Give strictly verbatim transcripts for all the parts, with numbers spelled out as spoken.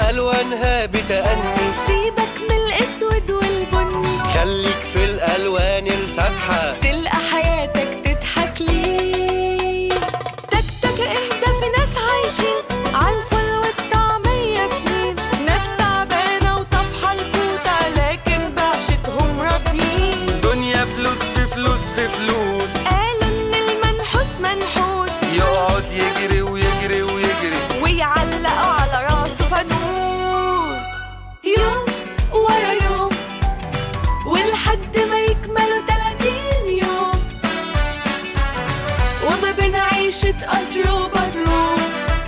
ألوانها بتأني. سيبك من الأسود والبني، خليك في الألوان الفاتحة، تلقى حياتك تضحك ليك. تك تك اهدى، في ناس عايشين عالفل والطعمية سنين، ناس تعبانة وطفحة الكوتة لكن بعشتهم راضيين. دنيا فلوس في فلوس في فلوس، قالوا إن المنحوس منحوس، يقعد يجري ويجري ويجري ويعلقوا على راسه فانوس. يوم ورا يوم ولحد ما يكملوا تلاتين يوم، وما بين عيشة قصر وبدروم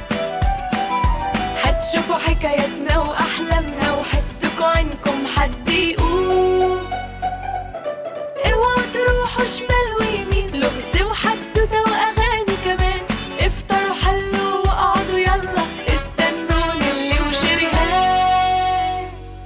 هتشوفوا حكاياتنا وأحلامنا وحسكوا عنكم حد يقوم. اوعوا تروحوا شمال ويمين، لغز وحدوتة وأغاني كمان، افطروا حلوا واقعدوا يلا استنوني اللي وشريهان.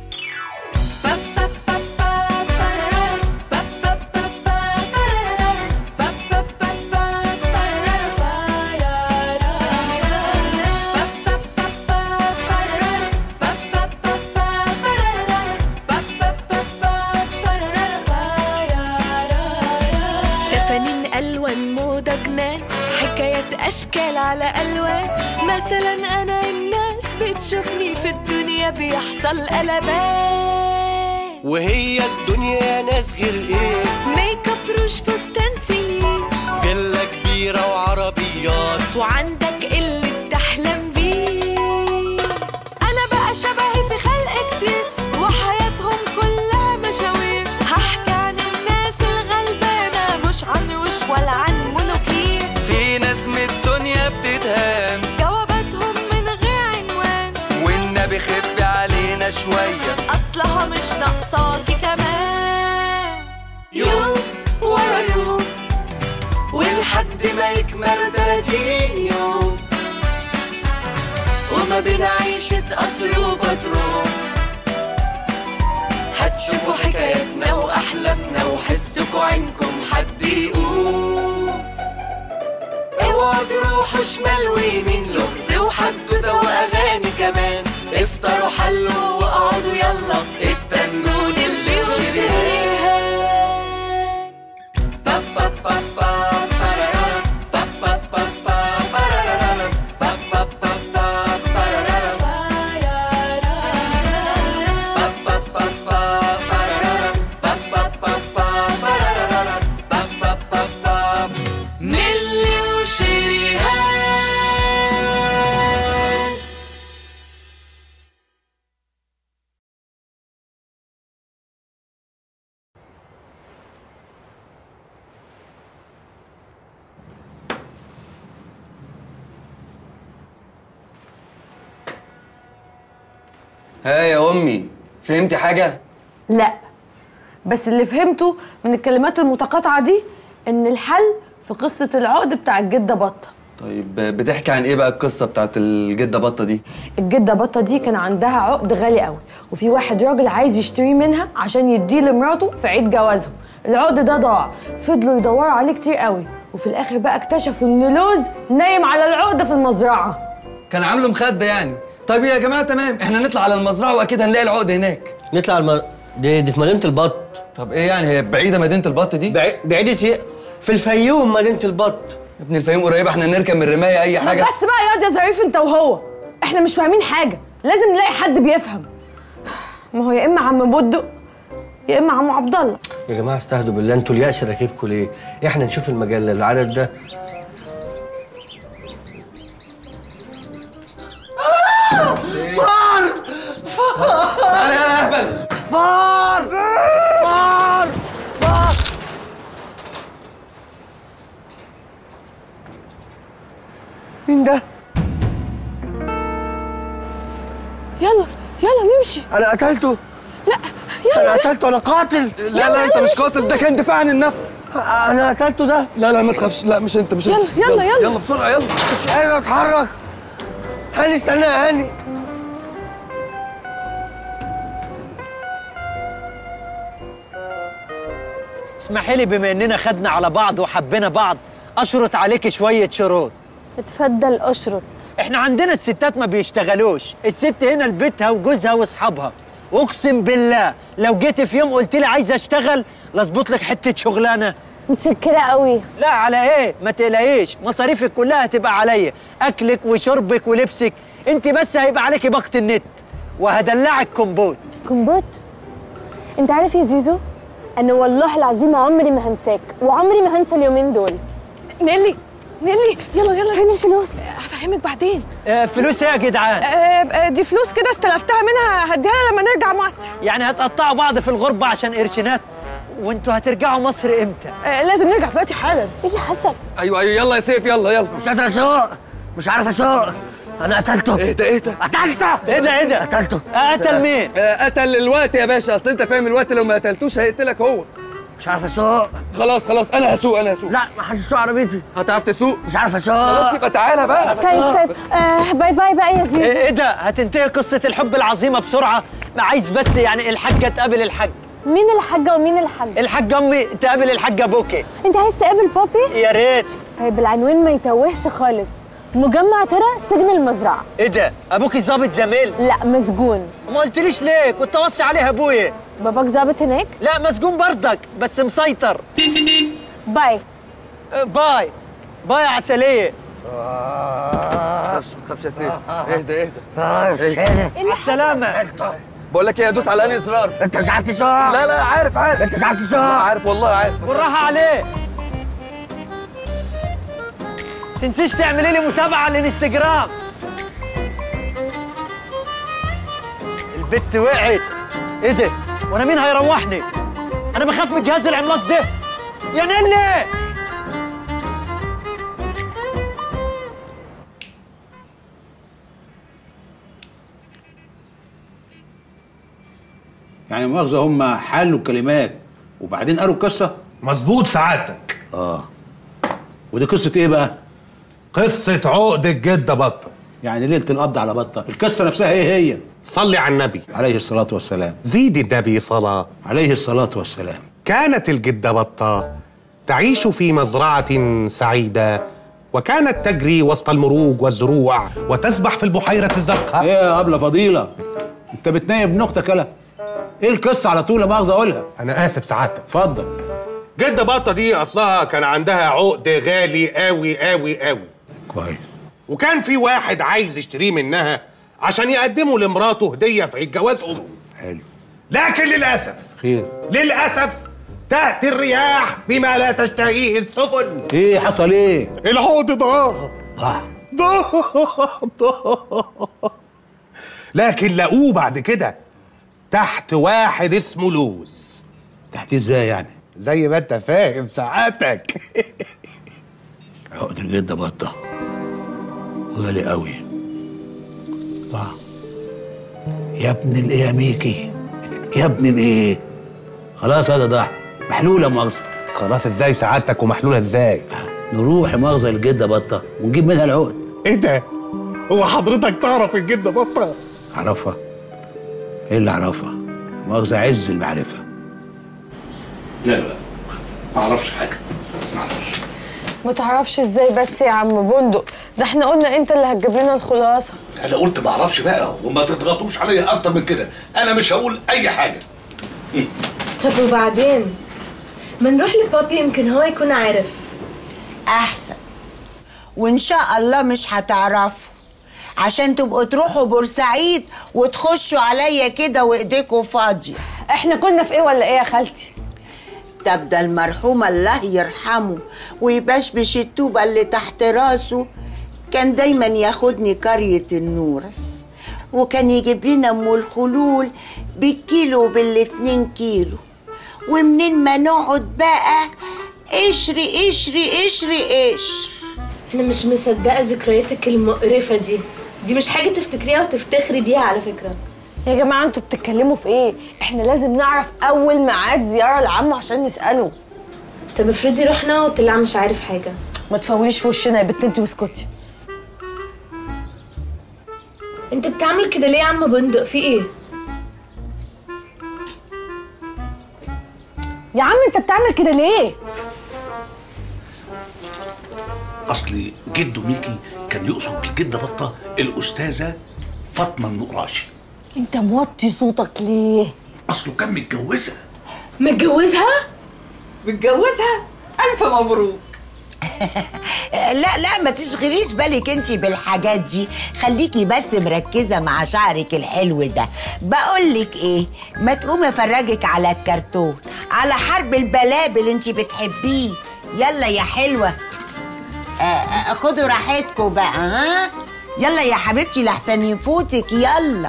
تفانين ألوان موضة جنان، حكايات أشكال على ألوان. مثلا أنا الناس بتشوفني في الدنيا بيحصل قلبان، وهي الدنيا ناس غير ايه، ميك اب روش فستان سنين، فيلا كبيرة وعربيات، وعندك اللي بتحلم بيه. أنا بقى شبهي في خلق كتير وحياتهم كلها مشاوير، هحكي عن الناس الغلبانة مش عن وش ولا عن منوكير. في ناس من الدنيا بتتهان، جواباتهم من غير عنوان، والنبي خف علينا شوية أصلها مش ناقصاكي كمان. يوم ورا يوم ولحد ما يكمل تلاتين يوم، وما بين عيشة قصر وبدروم هتشوفوا حكاياتنا وأحلامنا وحسكوا عنكم حد يقوم. اوعوا تروحوا شمال ويمين، لغز وحدوتة وأغاني كمان، افطروا حلوا واقعدوا يلا استنوني اللي وشريهان. نيلي وشريهان. ها يا أمي، فهمتي حاجة؟ لا، بس اللي فهمته من الكلمات المتقاطعة دي إن الحل في قصة العقد بتاع الجدة بطة. طيب بتحكي عن إيه بقى القصة بتاعت الجدة بطة دي؟ الجدة بطة دي كان عندها عقد غالي قوي، وفي واحد راجل عايز يشتريه منها عشان يديه لمراته في عيد جوازهم. العقد ده ضاع، فضلوا يدوروا عليه كتير قوي، وفي الآخر بقى اكتشفوا إن لوز نايم على العقد في المزرعة. كان عامله مخدة يعني. طيب يا جماعة تمام، احنا نطلع على المزرعة وأكيد هنلاقي العقد هناك. نطلع الم... دي, دي في مدينة البط. طب إيه يعني، هي بعيدة مدينة البط دي؟ بعي... بعيدة ايه؟ في الفيوم مدينة البط. يا ابني الفيوم قريبة، احنا نركب من الرماية أي حاجة. بس بقى ياض يا ظريف أنت وهو، احنا مش فاهمين حاجة، لازم نلاقي حد بيفهم. ما هو يا إما عم بودو يا إما عم عبد الله. يا جماعة استهدوا بالله، انتوا اليأس راكبكوا ليه؟ احنا نشوف المجلة العدد ده. فار فار تعالى يا أهبل. فار فار فار. مين ده؟ يلا يلا نمشي. أنا قتلته. لا يلا. أنا قتلته، أنا قاتل. لا لا أنت مش قاتل، ده كان دفاع عن النفس. أنا قتلته ده. لا لا ما تخافش، لا مش أنت مش يلا أنت. يلا يلا يلا بسرعة يلا. مش قادر أتحرك. هاني استنى يا هاني. اسمحي لي، بما اننا خدنا على بعض وحبينا بعض اشرط عليكي شويه شروط. اتفضل اشرط. احنا عندنا الستات ما بيشتغلوش، الست هنا لبيتها وجوزها واصحابها، واقسم بالله لو جيت في يوم قلت لي عايز اشتغل لاظبط لك حته شغلانه. متشكره قوي. لا على ايه؟ ما تقلقيش، مصاريفك كلها هتبقى عليا، اكلك وشربك ولبسك، انت بس هيبقى عليكي باقه النت وهدلعك كومبوت. كومبوت؟ انت عارف يا زيزو، انا والله العظيم عمري ما هنساك وعمري ما هنسى اليومين دول. نيلي نيلي يلا يلا. فين الفلوس؟ هفهمك بعدين. آه فلوس ايه يا جدعان؟ آه آه دي فلوس كده استلفتها منها، هديها لما نرجع مصر. يعني هتقطعوا بعض في الغربه عشان قرشينات؟ وانتوا هترجعوا مصر امتى؟ آه لازم نرجع دلوقتي حالا. ايه اللي حصل؟ ايوه ايوه يلا يا سيف يلا يلا. مش قادر اسوق، مش عارف اسوق. انا قتلته. ايه ده ايه ده؟ قتلته. ايه ده ايه ده؟ قتلته. قتل مين؟ آه قتل الوقت يا باشا، اصل انت فاهم الوقت لو ما قتلتوش هيقتلك هو. مش عارف اسوق. خلاص خلاص انا هسوق انا هسوق. لا ما حدش يسوق عربيتي. هتعرف تسوق؟ مش عارف اسوق. خلاص يبقى تعالى بقى. طيب طيب آه باي باي بقى يا زيزو. ايه ده؟ هتنتهي قصه الحب العظيمه بسرعه؟ عايز بس يعني الحاجه تقابل الحاج. مين الحاجه ومين الحاج؟ الحاجه امي تقابل الحاجه بوكي. انت عايز تقابل بابي؟ يا ريت. طيب العنوان ما يتوهش خالص. مجمع ترى سجن المزرعه. ايه ده؟ ابوكي ظابط زميل؟ لا مسجون. ما قلتليش ليه؟ كنت اوصي عليها ابويا. باباك ظابط هناك؟ لا مسجون برضك بس مسيطر. باي. آه، باي باي يا عسليه. ما تخافش يا سيف، اهدى اهدى. ايه على السلامه. بقول لك ايه، ادوس على انهي زرار؟ انت مش عارف تسوق. لا لا عارف عارف. انت مش عارف تسوق. لا عارف والله عارف. بالراحه عليه. تنسيش تعملي لي متابعه على الانستجرام. البت وقعت. ايه ده؟ وانا مين هيروحني؟ انا بخاف من الجهاز العملاق ده. يا نيلي يعني مؤاخذة هم حلوا الكلمات وبعدين قروا القصة؟ مظبوط سعادتك. اه ودي قصة ايه بقى؟ قصة عقد الجدة بطة. يعني ليلة القبض على بطة، القصة نفسها ايه هي؟ صلي على النبي عليه الصلاة والسلام. زيد النبي صلاة عليه الصلاة والسلام. كانت الجدة بطة تعيش في مزرعة سعيدة، وكانت تجري وسط المروج والزروع وتسبح في البحيرة الزرقاء. ايه يا أبلة فضيلة؟ انت بتنايب ابن اختك يالا؟ ايه القصة على طول؟ لا مؤاخذة اقولها. أنا آسف سعادتك. اتفضل. جدة بطة دي أصلها كان عندها عقد غالي قوي قوي قوي. كويس. وكان في واحد عايز يشتريه منها عشان يقدمه لمراته هدية في عيد جوازهم. حلو. لكن للأسف خير. للأسف تأتي الرياح بما لا تشتهيه السفن. ايه حصل ايه؟ العقد ضاع. ضاع. ضاع ضاع. لكن لقوه بعد كده تحت واحد اسمه لوز. تحت ازاي يعني؟ زي ما انت فاهم سعادتك. عقد الجدة بطة غالي قوي. ضاع. يا ابن الايه يا ميكي؟ يا ابن الايه؟ خلاص هذا ضاع، محلولة مؤاخذة. خلاص ازاي سعادتك ومحلولة ازاي؟ نروح مؤاخذة الجدة بطة ونجيب منها العقد. ايه ده؟ هو حضرتك تعرف الجدة بطة؟ اعرفها؟ ايه اللي اعرفها؟ مؤاخذة عز المعرفة. لا لا ما اعرفش حاجة. ما تعرفش ازاي بس يا عم بندق؟ ده احنا قلنا انت اللي هتجيب لنا الخلاصه. انا قلت ما اعرفش بقى وما تضغطوش عليا اكتر من كده، انا مش هقول اي حاجه. طب وبعدين؟ ما نروح لبابي يمكن هو يكون عارف. احسن، وان شاء الله مش هتعرفوا عشان تبقوا تروحوا بورسعيد وتخشوا عليا كده وايديكوا فاضيه. احنا كنا في ايه ولا ايه يا خالتي؟ طب ده المرحوم الله يرحمه ويبشبش الطوبه اللي تحت راسه كان دايما ياخدني قريه النورس، وكان يجيب لنا ام الخلول بالكيلو وبالاتنين كيلو، ومنين ما نقعد بقى قشري قشري قشري قشر. انا مش مصدقه ذكرياتك المقرفه دي. دي مش حاجه تفتكريها وتفتخري بيها على فكره. يا جماعه انتوا بتتكلموا في ايه؟ احنا لازم نعرف اول ميعاد زياره لعمه عشان نساله. طب افرضي رحنا وطلع مش عارف حاجه. ما تفوليش في وشنا يا بنت انت واسكتي. انت بتعمل كده ليه يا عم بندق؟ في ايه؟ يا عم انت بتعمل كده ليه؟ اصل جده ميكي كان يقصد بالجده بطه الاستاذه فاطمه النقراشي. انت موطي صوتك ليه؟ اصله كان متجوزها. متجوزها؟ متجوزها؟ الف مبروك. لا لا ما تشغليش بالك انتي بالحاجات دي، خليكي بس مركزة مع شعرك الحلو ده. بقولك ايه، ما تقومي افرجك على الكرتون، على حرب البلابل انتي بتحبيه. يلا يا حلوة. آه آه خدوا راحتكم بقى. ها يلا يا حبيبتي لحسن يفوتك. يلا.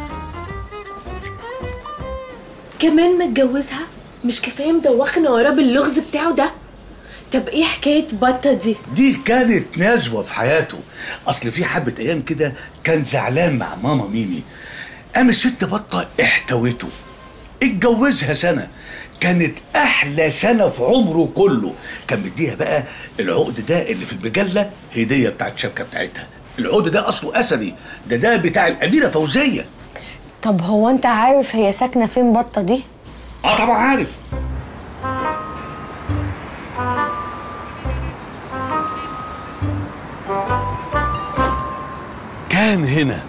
كمان متجوزها؟ مش كفايه مدوخنا وراه باللغز بتاعه ده؟ طب ايه حكايه بطه دي؟ دي كانت نزوه في حياته. اصل في حبه ايام كده كان زعلان مع ماما ميمي، قام الست بطه احتوته، اتجوزها سنه، كانت احلى سنه في عمره كله. كان مديها بقى العقد ده اللي في المجله هديه بتاعت الشبكه بتاعتها. العقد ده اصله اثري، ده ده بتاع الاميره فوزيه. طب هو انت عارف هي ساكنه فين بطه دي؟ اه طبعا عارف. كان هنا.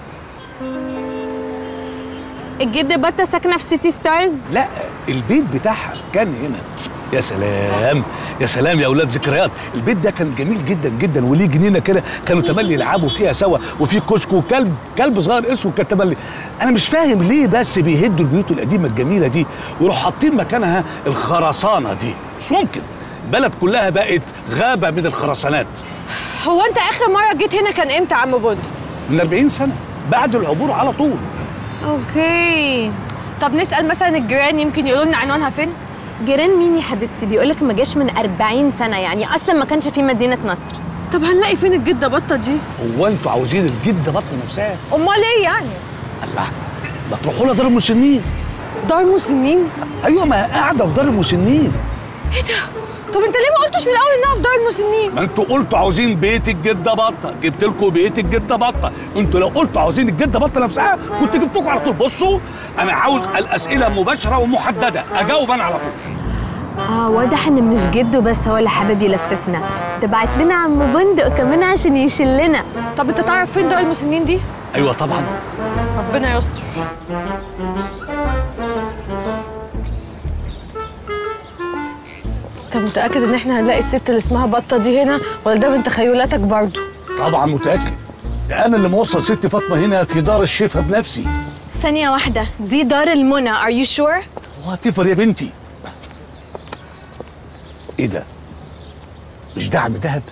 الجد بطه ساكنه في سيتي ستارز؟ لا البيت بتاعها كان هنا. يا سلام يا سلام يا اولاد، ذكريات. البيت ده كان جميل جدا جدا، وليه جنينه كده كانوا تملي يلعبوا فيها سوا، وفي كشك وكلب كلب صغير اسود كان تملي. انا مش فاهم ليه بس بيهدوا البيوت القديمه الجميله دي ويروحوا حاطين مكانها الخرسانه دي. مش ممكن، البلد كلها بقت غابه من الخرسانات. هو انت اخر مره جيت هنا كان امتى يا عم بندق؟ من أربعين سنه بعد العبور على طول. اوكي. طب نسال مثلا الجيران يمكن يقولوا لنا عنوانها فين؟ جيران مين يا حبيبتي؟ بيقولك ما جاش من أربعين سنه، يعني اصلا ما كانش في مدينه نصر. طب هنلاقي فين الجده بطه دي؟ هو انتوا عاوزين الجده بطه نفسها؟ امال ايه يعني؟ الله، ما تروحوا لها دار المسنين. دار مسنين؟ ايوه ما قاعده في دار المسنين. ايه ده؟ طب انت ليه ما قلتش في الاول انها في دار المسنين؟ ما انتوا قلتوا عاوزين بيت الجده بطه، جبت لكم بيت الجده بطه. انتوا لو قلتوا عاوزين الجده بطه نفسها كنت جبتكم على طول. بصوا انا عاوز الاسئله مباشره ومحدده، اجاوب انا على طول. اه واضح ان مش جده بس هو اللي حابب يلففنا، ده بعت لنا عم بندق كمان عشان يشلنا. طب انت تعرف فين دار المسنين دي؟ ايوه طبعا. ربنا يستر. انت متاكد ان احنا هنلاقي الست اللي اسمها بطه دي هنا، ولا ده من تخيلاتك برضه؟ طبعا متاكد، ده انا اللي موصل ست فاطمه هنا في دار الشفا بنفسي. ثانيه واحده، دي دار المنى. ار يو شور؟ واتفر يا بنتي. ايه ده؟ مش ده عم دهب؟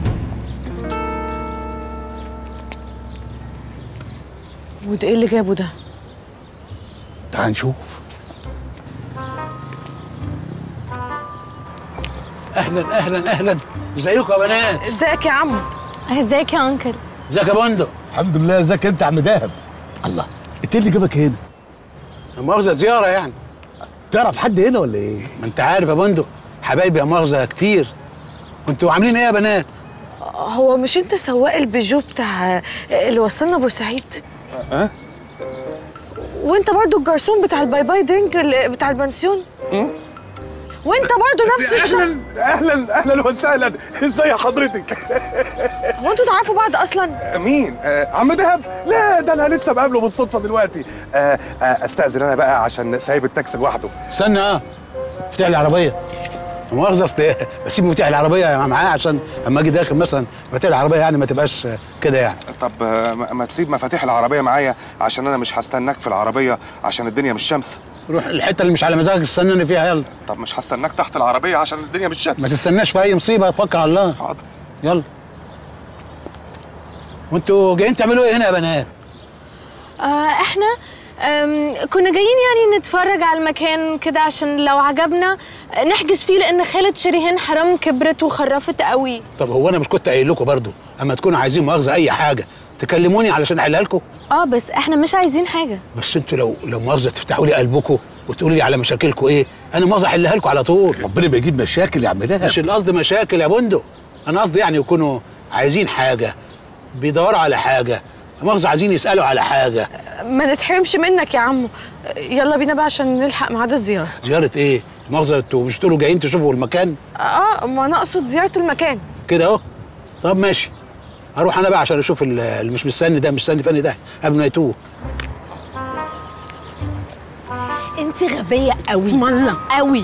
وده ايه اللي جابه ده؟ تعال نشوف. اهلا اهلا اهلا، ازيكم يا بنات؟ ازيك يا عم؟ ازيك يا انكل؟ ازيك يا بندق؟ الحمد لله. ازيك انت يا عم دهب؟ الله، انت اللي جابك هنا؟ مؤاخذة زيارة يعني. تعرف حد هنا ولا ايه؟ ما انت عارف يا بندق، حبايبي يا مؤاخذة كتير. كنتوا عاملين ايه يا بنات؟ هو مش انت سواق البيجو بتاع اللي وصلنا بورسعيد؟ اه وانت برضو الجرسون بتاع الباي باي درينك بتاع البنسيون؟ وانت برضو نفس الشخص. اهلا اهلا اهلا وسهلا، ازي حضرتك؟ هو انتوا تعرفوا بعض اصلا؟ مين؟ آه عم دهب؟ لا ده انا لسه بقابله بالصدفه دلوقتي. آه آه استاذن انا بقى عشان سايب التاكسي لوحده. استنى. اه مفتاح العربية. مؤاخذة اصل بسيب مفتاح العربية معايا عشان اما اجي داخل مثلا مفتاح العربية يعني ما تبقاش كده يعني. طب آه ما تسيب مفاتيح العربية معايا عشان انا مش هستناك في العربية عشان الدنيا مش شمس. روح الحتة اللي مش على مزاجك استناني فيها يلا. طب مش هستناك تحت العربية عشان الدنيا مش شمس. ما تستناش في اي مصيبة، تفكر على الله. حاضر. يلا. وانتوا جايين تعملوا ايه هنا يا بنات؟ آه احنا كنا جايين يعني نتفرج على المكان كده عشان لو عجبنا نحجز فيه، لان خالة شريهان حرام كبرت وخرفت قوي. طب هو انا مش كنت قايل لكم برضه اما تكونوا عايزين مؤاخذة اي حاجة تكلموني علشان احلها لكم؟ اه بس احنا مش عايزين حاجة. بس انتوا لو لو مؤاخذة تفتحوا لي قلبكم وتقولوا لي على مشاكلكم ايه، انا مؤاخذة احلها لكم على طول. ربنا بيجيب مشاكل يا عم دهب. مش القصد مشاكل يا بندق، انا قصدي يعني يكونوا عايزين حاجة، بيدوروا على حاجة، مؤاخذة عايزين يسألوا على حاجة. ما نتحرمش منك يا عمو. يلا بينا بقى عشان نلحق ميعاد الزيارة. زيارة ايه؟ مؤاخذة انتوا مش تقولوا جايين تشوفوا المكان؟ اه ما انا اقصد زيارة المكان. كده اهو. طب ماشي، هروح انا بقى عشان اشوف اللي مش مستني ده، مستني فني ده قبل ما يتوه. انت غبيه قوي اسم الله قوي.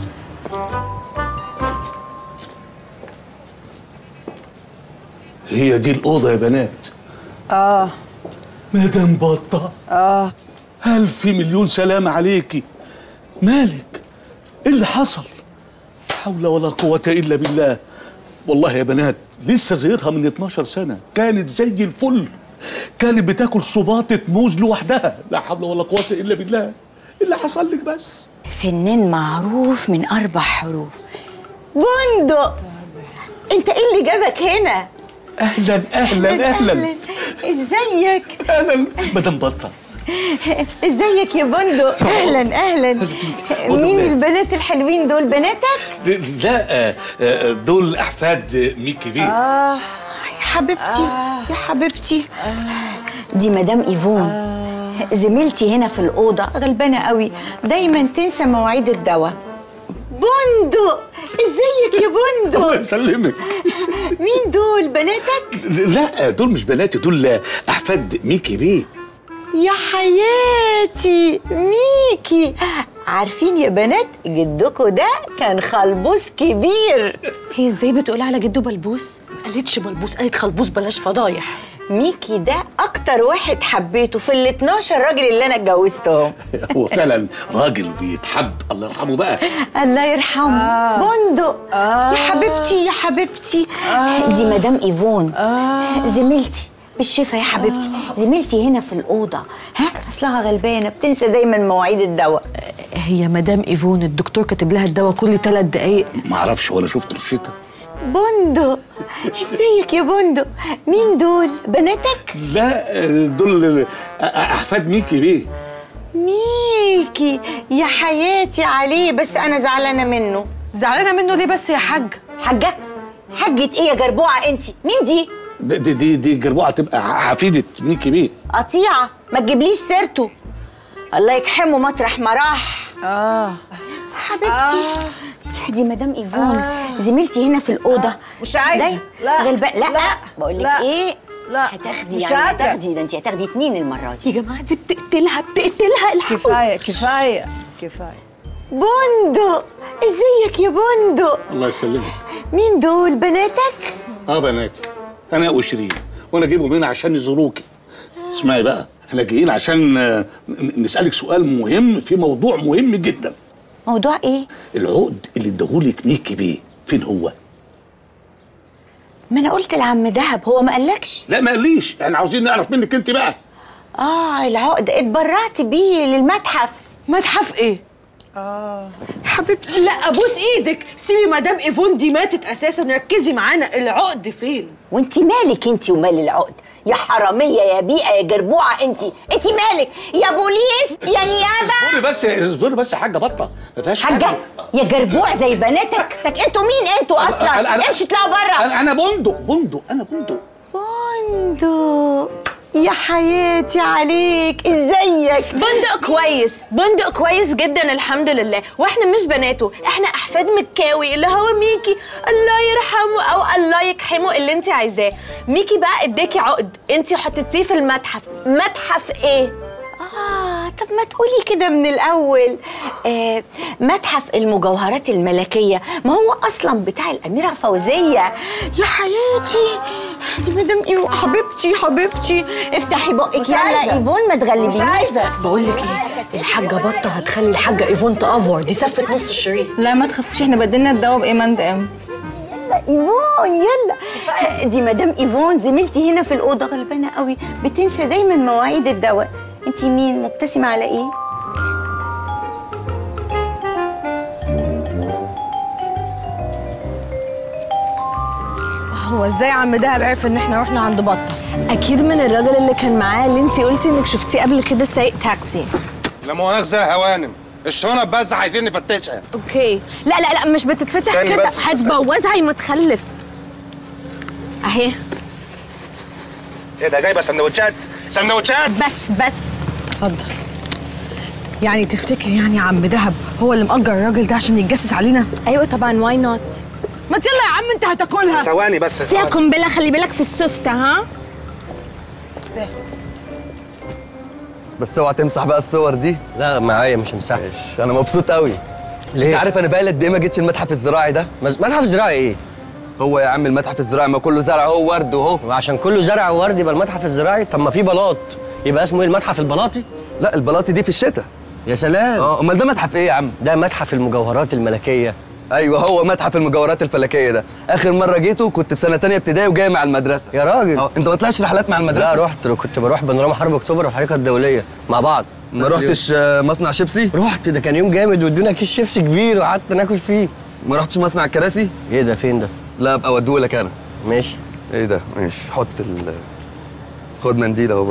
هي دي الأوضة يا بنات؟ اه مدام بطة. اه ألف مليون سلام عليكي. مالك؟ إيه اللي حصل؟ لا حول ولا قوة إلا بالله. والله يا بنات لسه زيتها من اتناشر سنة، كانت زي الفل، كانت بتاكل صباطة موز لوحدها. لا حول ولا قوة إلا بالله. إيه اللي حصل لك بس؟ فنان معروف من أربع حروف. بندق، أنت إيه اللي جابك هنا؟ أهلا أهلا أهلا, أهلاً. إزيك؟ أهلا مدام بطة. ازيك يا بندق؟ اهلا اهلا. مين البنات الحلوين دول؟ بناتك؟ لا دول احفاد ميكي بيه. اه يا حبيبتي آه. يا حبيبتي آه. دي مدام ايفون آه. زميلتي هنا في الاوضه، غلبانه قوي، دايما تنسى مواعيد الدواء. بندق، ازيك يا بندق؟ الله يسلمك. مين دول؟ بناتك؟ لا دول مش بناتي، دول احفاد ميكي بيه. يا حياتي ميكي، عارفين يا بنات جدكوا ده كان خلبوس كبير. هي ازاي بتقول على جده بلبوس؟ ما قالتش بلبوس، قالت خلبوس، بلاش فضايح. ميكي ده اكتر واحد حبيته في ال اتناشر راجل اللي انا اتجوزتهم. هو فعلا راجل بيتحب، الله يرحمه بقى. الله يرحمه. آه. بندق آه. يا حبيبتي يا حبيبتي آه. دي مدام ايفون آه. زميلتي بالشفا يا حبيبتي، زميلتي هنا في الأوضة. ها أصلها غلبانة بتنسى دايما مواعيد الدواء. هي مدام إيفون الدكتور كاتب لها الدواء كل ثلاث دقايق. ما اعرفش ولا شفت روشتة. بندق، ازيك يا بندق؟ مين دول؟ بناتك؟ لا دول أحفاد ميكي بيه. ميكي يا حياتي عليه، بس أنا زعلانة منه. زعلانة منه ليه بس يا حاجة؟ حاجة؟ حاجة إيه يا جربوعة أنت؟ مين دي؟ دي دي دي جربوعة تبقى حفيدة ميكي بيه. قطيعة، ما تجيبليش سيرته، الله يكحمه مطرح ما راح. اه حبيبتي آه. دي مدام ايفون آه. زميلتي هنا في الأوضة. مش عايزة. لا غلبان. لا, لا. بقول لك ايه، لا هتاخدي يعني هتاخدي ده، انت هتاخدي اتنين المرة دي. يا جماعة دي بتقتلها بتقتلها. الحقوا. كفاية كفاية كفاية. بندق، ازيك يا بندق؟ الله يسلمك. مين دول؟ بناتك؟ اه بناتي، انا وشيرين، وانا جايبهم هنا عشان يزوروكي. اسمعي بقى، احنا جايين عشان نسألك سؤال مهم في موضوع مهم جدا. موضوع ايه؟ العقد اللي اداهولك ميكي بيه فين هو؟ ما انا قلت لعم دهب، هو ما قالكش؟ لا ما قاليش، احنا عاوزين نعرف منك انت بقى. اه العقد اتبرعت بيه للمتحف. متحف ايه؟ اه حبيبتي لا ابوس ايدك، سيبي مدام ايفون دي ماتت اساسا، ركزي معانا. العقد فين؟ وانت مالك انت ومال العقد يا حراميه يا بيئه يا جربوعه؟ انت انت مالك يا بوليس يا نيابه؟ اصبري بس اصبري بس يا حاجه بطه، ما فيهاش حاجه. حاجة يا جربوع زي بناتك. طب انتوا مين انتوا اصلا؟ امشي اطلعوا بره. انا بندق بندق انا بندق بندق يا حياتي عليك، ازيك؟ بندق كويس، بندق كويس جدا الحمد لله، واحنا مش بناته، احنا احفاد مكاوي اللي هو ميكي الله يرحمه او الله يكحمه اللي انت عايزاه. ميكي بقى اداكي عقد، انت حطيتيه في المتحف. متحف ايه؟ آه طب ما تقولي كده من الأول. آه متحف المجوهرات الملكية، ما هو أصلا بتاع الأميرة فوزية. يا حياتي دي مدام إيه؟ حبيبتي حبيبتي افتحي بقك يلا إيفون، ما تغلبينيش. مش عايزة. بقول لك إيه، الحاجة بطة هتخلي الحاجة إيفون تأفور، دي سفت نص الشريط. لا ما تخافوش، احنا بدلنا الدواء بإيمان دقام. يلا إيفون يلا. دي مدام إيفون زميلتي هنا في الأوضة، غلبانة قوي، بتنسى دايما مواعيد الدواء. انتي مين؟ مبتسمة على ايه؟ هو ازاي عم دهب عرف ان احنا رحنا عند بطة؟ اكيد من الراجل اللي كان معاه، اللي انتي قلتي انك شفتيه قبل كده سايق تاكسي. لا مؤاخذة يا هوانم، الشنط بس عايزين نفتشها. اوكي لا لا لا مش بتتفتح كده، هتبوظها يا متخلف. اهي. ايه ده جايبه سندوتشات؟ سندوتشات بس بس. اتفضل. يعني تفتكر يعني عم دهب هو اللي مأجر الراجل ده عشان يتجسس علينا؟ ايوه طبعا، واي نوت. ما يلا يا عم انت هتاكلها. ثواني بس فيها قنبله، خلي بالك في السوسته. ها بس اوعى تمسح بقى الصور دي. لا معايا مش همسحها. ماشي، انا مبسوط قوي. ليه؟ انت عارف انا بقى قد ايه ما جيتش المتحف الزراعي ده؟ متحف الزراعي ايه؟ هو يا عم المتحف الزراعي ما كله زرع هو ورد وهو. وعشان كله زرع وورد يبقى المتحف الزراعي؟ طب ما في بلاط، يبقى اسمه ايه المتحف البلاطي؟ لا البلاطي دي في الشتاء. يا سلام. اه امال ده متحف ايه يا عم؟ ده متحف المجوهرات الملكيه. ايوه هو متحف المجوهرات الفلكيه ده. اخر مره جيته كنت في سنه تانية ابتدائي وجاي مع المدرسه. يا راجل. اه انت ما طلعتش رحلات مع المدرسه؟ لا رحت، كنت بروح بانوراما حرب اكتوبر والحركه الدوليه مع بعض. ما رحتش مصنع شيبسي؟ رحت، ده كان يوم جامد وادونا كيس شيبسي كبير وقعدت ناكل فيه. ما رحتش مصنع الكراسي؟ ايه ده فين ده؟ لا ابقى اوديهولك انا. ماشي. ايه ده؟ ماشي حط ال خد منديل اهو بقى.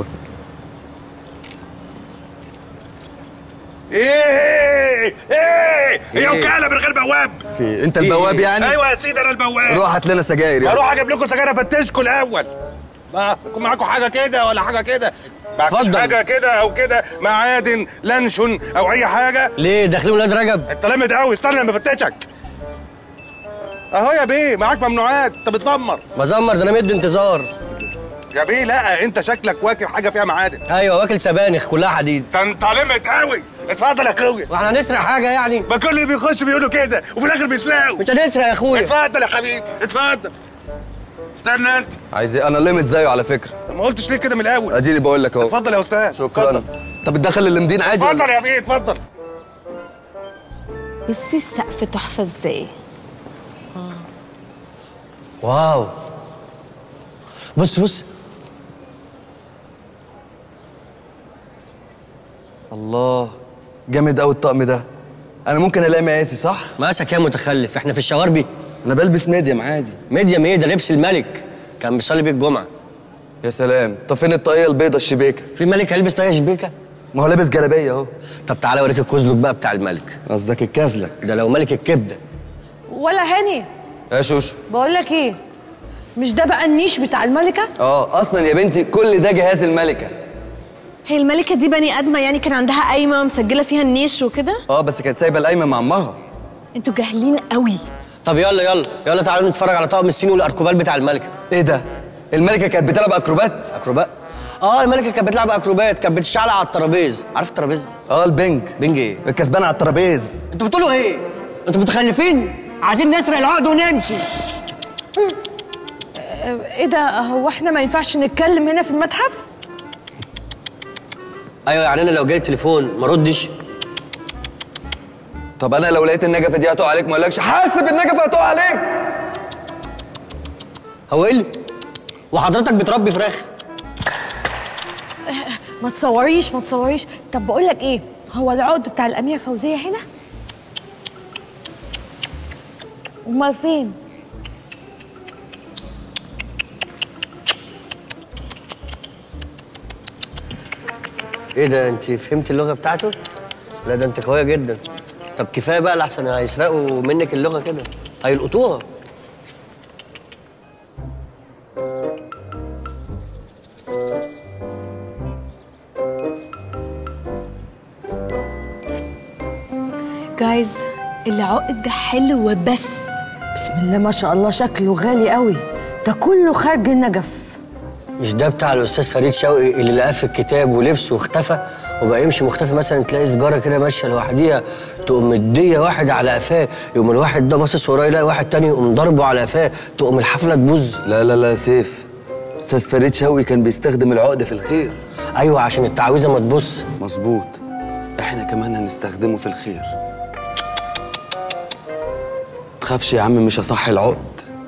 ايه ايه ايه وكاله من غير بواب. في انت البواب يعني؟ ايوه يا سيدي انا البواب. روح هات لنا سجاير يعني. هروح اجيب لكم سجاير افتشكم الاول. ما يكون معاكم حاجه كده ولا حاجه كده؟ معكش حاجه كده او كده، معادن لانشون او اي حاجه؟ ليه داخلين ولاد رجب؟ انت لامد قوي، استنى لما افتشك. اهو يا بيه معاك ممنوعات، انت بتزمر. بزمر ده انا مدي انتظار. يا بيه لا انت شكلك واكل حاجه فيها معادن. ايوه واكل سبانخ كلها حديد. ده انت لامد قوي. اتفضل يا اخويا. واحنا هنسرق حاجه يعني؟ ما كل اللي بيخش بيقولوا كده وفي الاخر بيسرقوا. مش هنسرق يا اخويا. اتفضل يا حبيبي اتفضل. استنى انت. عايز ايه؟ انا ليميت زيه على فكره. طب ما قلتش ليه كده من الاول؟ اديني بقول لك اهو. اتفضل يا استاذ. شكرا. اتفضل. طب بتدخل اللمدين عادي؟ اتفضل يا بيه اتفضل. بصي السقف تحفه ازاي. واو. بص بص. الله جامد قوي الطقم ده. انا ممكن الاقي مقاسي صح؟ مقاسك يا متخلف، احنا في الشواربي. انا بلبس ميديم عادي. ميديم ايه ده؟ لبس الملك كان بيصلي بيه الجمعه. يا سلام. طب فين الطاقيه البيضه الشبيكه؟ في ملك هيلبس طاقيه شبيكه؟ ما هو لابس جلابيه اهو. طب تعالى اوريك الكزلك بقى بتاع الملك. قصدك الكازلك؟ ده لو ملك الكبده. ولا هاني يا شوشو بقول لك ايه، مش ده بقى النيش بتاع الملكه؟ اه اصلا يا بنتي كل ده جهاز الملكه. هي الملكه دي بني ادمه يعني؟ كان عندها قايمه مسجله فيها النيش وكده؟ اه بس كانت سايبه القايمه مع امها. انتوا جاهلين قوي. طب يلا يلا يلا تعالوا نتفرج على طقم الصيني والاركوبال بتاع الملكه. ايه ده؟ الملكه كانت بتلعب اكروبات؟ اكروبات؟ اه الملكه كانت بتلعب اكروبات، كانت بتشعلق على الترابيز. عارف الترابيز؟ اه البنج. بنج ايه؟ الكسبان على الترابيز. انتوا بتقولوا ايه؟ انتوا متخلفين؟ عايزين نسرق العقد ونمشي. ايه ده؟ هو احنا ما ينفعش نتكلم هنا في المتحف؟ ايوه يعني انا لو جالي تليفون ما ردش؟ طب انا لو لقيت النجفه دي هتقع عليك ما اقولكش حاسب النجفه هتقع عليك؟ هو ايه اللي؟ وحضرتك بتربي فراخ؟ ما تصوريش ما تصوريش. طب بقول لك ايه، هو العقد بتاع الاميره فوزيه هنا؟ امال فين؟ ايه ده انت فهمت اللغه بتاعته؟ لا ده انت قويه جدا. طب كفايه بقى لحسن هيسرقوا منك اللغه كده، هيلقطوها. جايز العقد ده حلو بس. بسم الله ما شاء الله شكله غالي قوي، ده كله خارج النجف. مش ده بتاع الاستاذ فريد شوقي اللي لقاه في الكتاب ولبسه واختفى وبقى يمشي مختفي؟ مثلا تلاقي سجاره كده ماشيه لوحديها تقوم مديه واحد على قفاه، يقوم الواحد ده باصص وراه يلاقي واحد تاني يقوم ضربه على قفاه، تقوم الحفله تبوظ. لا لا لا يا سيف، استاذ فريد شوقي كان بيستخدم العقد في الخير. ايوه عشان التعويذه ما تبص. مظبوط، احنا كمان هنستخدمه في الخير. تخافش يا عم مش هصحي العقد.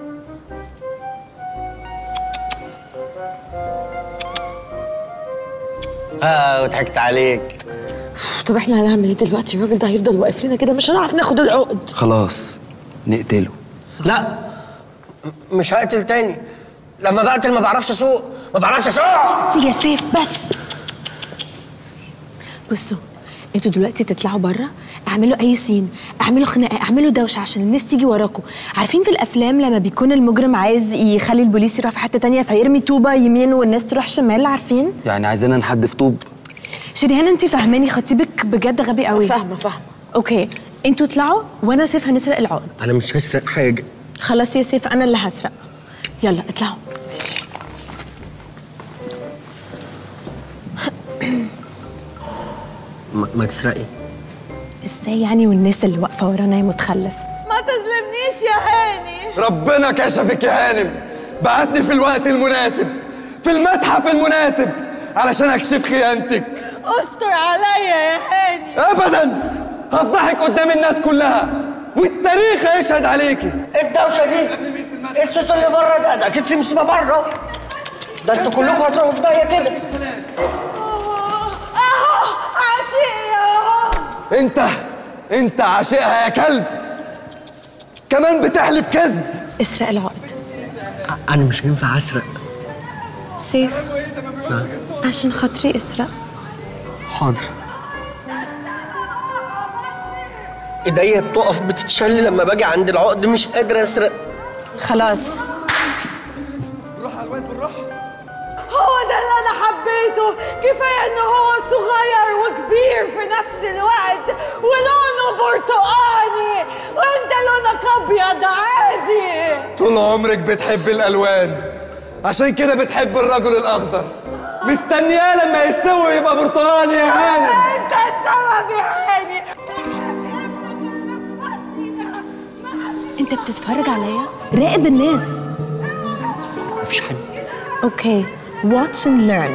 اه وضحكت عليك. طب احنا هنعمل ايه دلوقتي؟ الراجل ده هيفضل واقف لنا كده، مش هنعرف ناخد العقد. خلاص نقتله. لا مش هقتل تاني، لما بقتل ما بعرفش اسوق، ما بعرفش اسوق. يا سيف بس. بصوا انتوا دلوقتي تطلعوا بره، اعملوا اي سين، اعملوا خناقه، اعملوا دوشه عشان الناس تيجي وراكم. عارفين في الافلام لما بيكون المجرم عايز يخلي البوليس يروح في حته تانية فيرمي طوبه يمين والناس تروح شمال؟ عارفين؟ يعني عايزانا نحدف طوب؟ شريهان انت فاهماني؟ خطيبك بجد غبي قوي. فاهمه فاهمه. اوكي انتوا اطلعوا وانا وسيف هنسرق العقد. انا مش هسرق حاجه، خلاص يا سيف انا اللي هسرق. يلا اطلعوا. ما, ما تسرقي. ازاي يعني والناس اللي واقفه ورانا يا متخلف؟ ما تظلمنيش يا هاني. ربنا كشفك يا هانم، بعتني في الوقت المناسب في المتحف المناسب علشان اكشف خيانتك. استر عليا يا هاني. ابدا، هفضحك قدام الناس كلها والتاريخ هيشهد عليكي. الدوشه دي ايه الصوت اللي بره ده؟ ده اكيد في مصيبه بره. ده انتوا كلكم هتروحوا في داهيه كده. اهو عشقي اهو. انت انت عاشقها يا كلب، كمان بتحلف كذب. اسرق العقد. انا مش هينفع اسرق. سيف نعم. عشان خاطري اسرق. حاضر. ايديا بتقف بتتشل لما باجي عند العقد، مش قادر اسرق. خلاص. هو ده اللي انا حبيته، كفايه ان هو صغير وكبير في نفس الوقت ولونه برتقاني وانت لونك ابيض عادي. طول عمرك بتحب الالوان، عشان كده بتحب الرجل الاخضر. مستنياه لما يستوي يبقى برتقاني يا هانم. انت السبب يا هاني. انت بتتفرج عليا؟ راقب الناس. مفيش حد. اوكي watch and learn.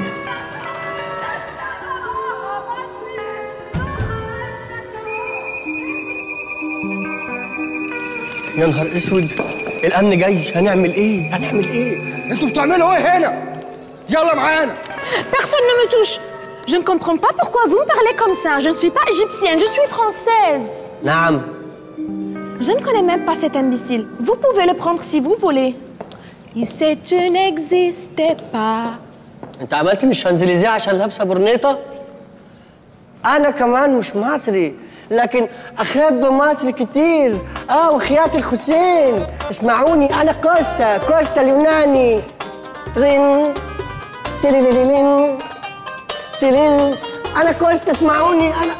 يا نهار اسود، الامن جاي. هنعمل ايه؟ هنعمل ايه؟ انتوا بتعملوا ايه هنا؟ يلا معانا. Personne ne me touche. Je ne comprends pas pourquoi vous me parlez comme ça. Je ne suis pas égyptienne, je suis française. نعم. Je ne connais même pas cet imbécile. Vous pouvez le prendre si vous voulez. Il tu n'existais pas. انت عملت مش شانزليزيه عشان لابسه برنيطه؟ انا كمان مش مصري، لكن احب مصر كتير. اه وخيات الحسين. اسمعوني، انا كوستا كوستا اليوناني. رين تليليلين تلين. انا كوستا، اسمعوني. انا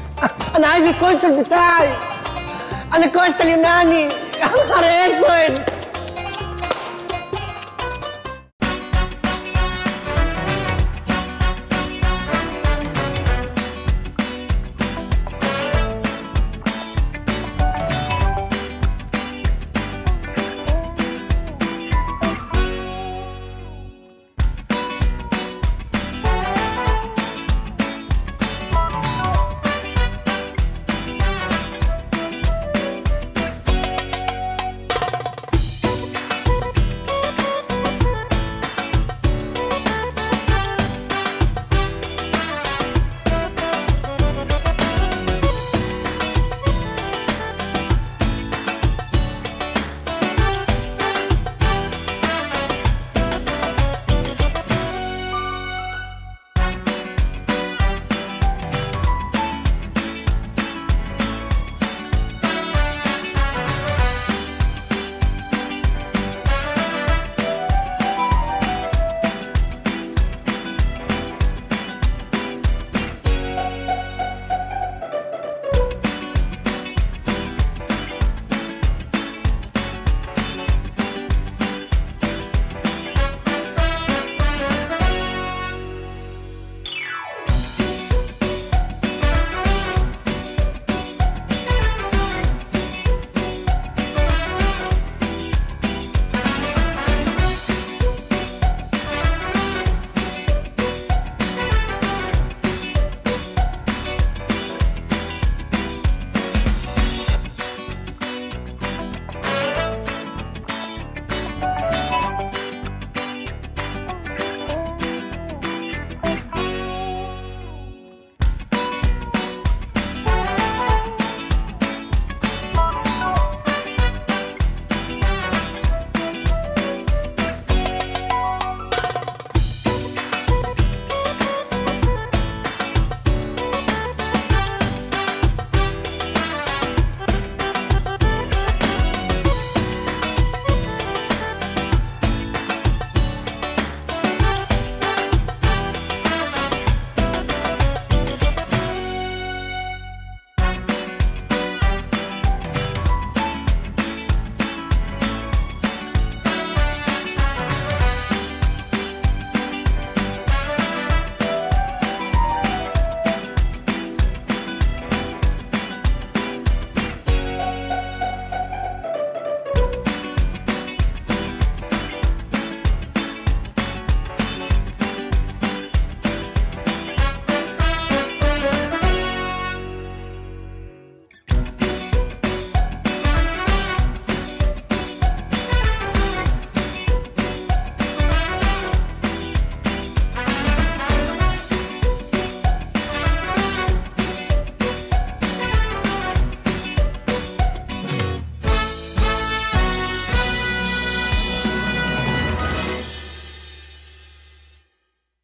انا عايز الكونسل بتاعي. انا كوستا اليوناني. يا نهار اسود.